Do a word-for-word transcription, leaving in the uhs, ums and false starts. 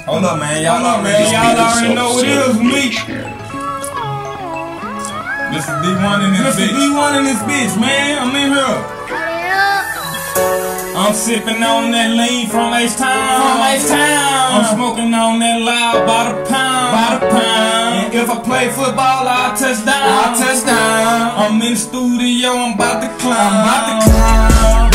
Hold up, man. Y'all up, man. Y'all already know what it is with me. This is D one in this bitch. This is D one in this bitch, man. I'm in here. I'm sipping on that lean from H-Town. From H-Town. I'm smoking on that loud by the pound. By the pound. And if I play football, I'll touch down. I'll touch down. I'm in the studio, I'm about to climb. I'm about to climb.